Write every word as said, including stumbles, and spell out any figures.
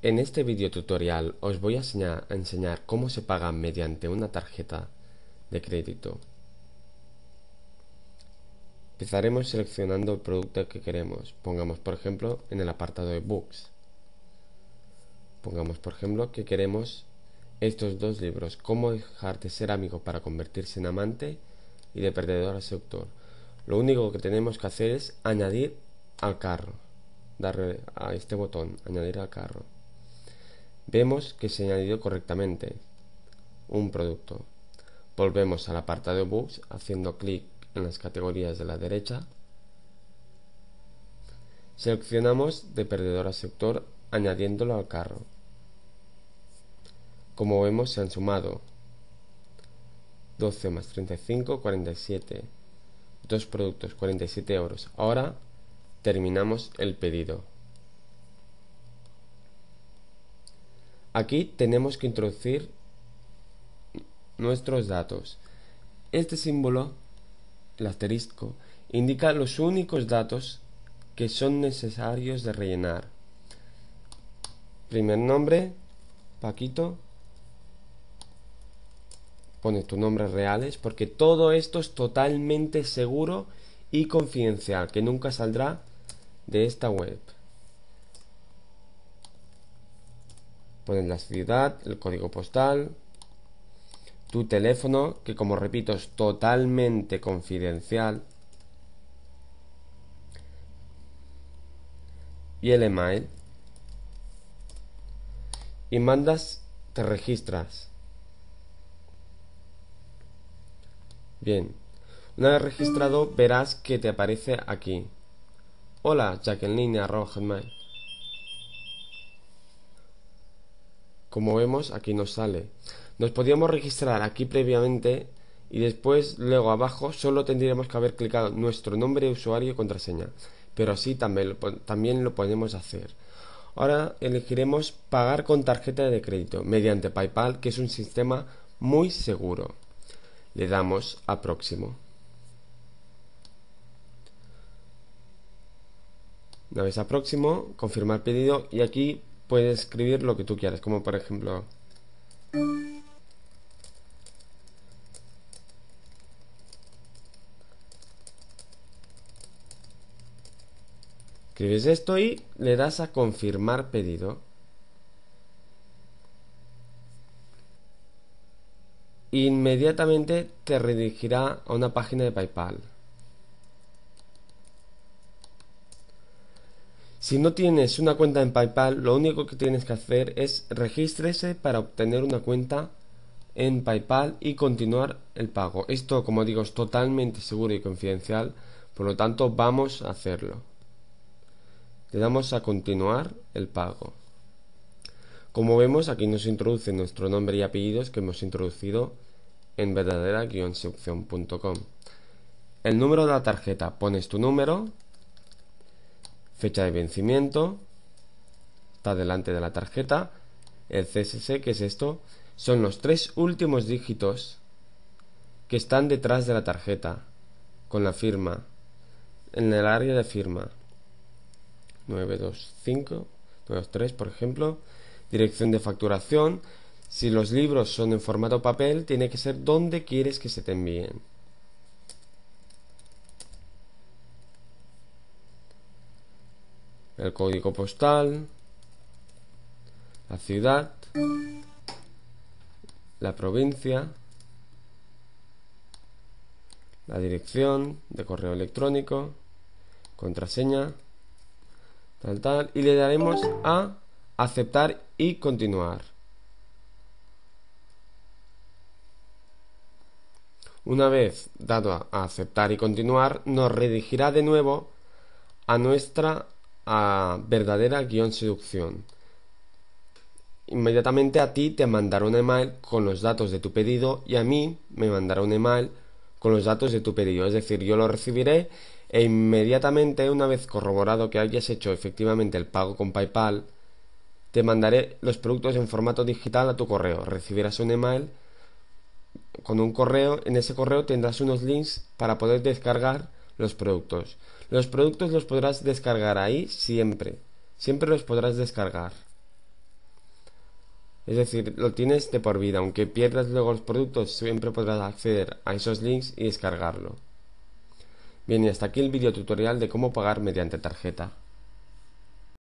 En este video tutorial os voy a enseñar, a enseñar cómo se paga mediante una tarjeta de crédito. Empezaremos seleccionando el producto que queremos. Pongamos por ejemplo en el apartado de Books. Pongamos por ejemplo que queremos estos dos libros: Cómo dejar de ser amigo para convertirse en amante y De perdedor a seductor. Lo único que tenemos que hacer es añadir al carro. Darle a este botón, añadir al carro. Vemos que se ha añadido correctamente un producto. Volvemos al apartado de Books haciendo clic en las categorías de la derecha. Seleccionamos De perdedor a seductor añadiéndolo al carro. Como vemos, se han sumado doce más treinta y cinco, cuarenta y siete. Dos productos, cuarenta y siete euros. Ahora terminamos el pedido. Aquí tenemos que introducir nuestros datos. Este símbolo, el asterisco, indica los únicos datos que son necesarios de rellenar. Primer nombre, Paquito. Pones tus nombres reales, porque todo esto es totalmente seguro y confidencial, que nunca saldrá de esta web. Pones la ciudad, el código postal, tu teléfono, que como repito es totalmente confidencial, y el email, y mandas, te registras. Bien, una vez registrado verás que te aparece aquí: hola, Jacqueline arroba hotmail. Como vemos, aquí nos sale. Nos podíamos registrar aquí previamente y después, luego abajo, solo tendríamos que haber clicado nuestro nombre de usuario y contraseña. Pero así también lo, también lo podemos hacer. Ahora elegiremos pagar con tarjeta de crédito mediante PayPal, que es un sistema muy seguro. Le damos a próximo. Una vez a próximo, confirmar pedido, y aquí puedes escribir lo que tú quieras, como por ejemplo escribes esto y le das a confirmar pedido. Inmediatamente te redirigirá a una página de PayPal. Si no tienes una cuenta en PayPal, lo único que tienes que hacer es regístrese para obtener una cuenta en PayPal y continuar el pago. Esto, como digo, es totalmente seguro y confidencial, por lo tanto vamos a hacerlo. Le damos a continuar el pago. Como vemos, aquí nos introduce nuestro nombre y apellidos que hemos introducido en verdadera guion seducción punto com. El número de la tarjeta, pones tu número, fecha de vencimiento, está delante de la tarjeta, el C S S, que es esto, son los tres últimos dígitos que están detrás de la tarjeta, con la firma, en el área de firma, nueve dos cinco, nueve dos tres por ejemplo, dirección de facturación. Si los libros son en formato papel, tiene que ser donde quieres que se te envíen. El código postal, la ciudad, la provincia, la dirección de correo electrónico, contraseña, tal tal, y le daremos a aceptar y continuar. Una vez dado a aceptar y continuar, nos redirigirá de nuevo a nuestra a verdadera guión seducción. Inmediatamente a ti te mandará un email con los datos de tu pedido y a mí me mandará un email con los datos de tu pedido. Es decir, yo lo recibiré e inmediatamente, una vez corroborado que hayas hecho efectivamente el pago con PayPal, te mandaré los productos en formato digital a tu correo. Recibirás un email con un correo. En ese correo tendrás unos links para poder descargar los productos. Los productos los podrás descargar ahí siempre. Siempre los podrás descargar. Es decir, lo tienes de por vida. Aunque pierdas luego los productos, siempre podrás acceder a esos links y descargarlo. Bien, y hasta aquí el video tutorial de cómo pagar mediante tarjeta.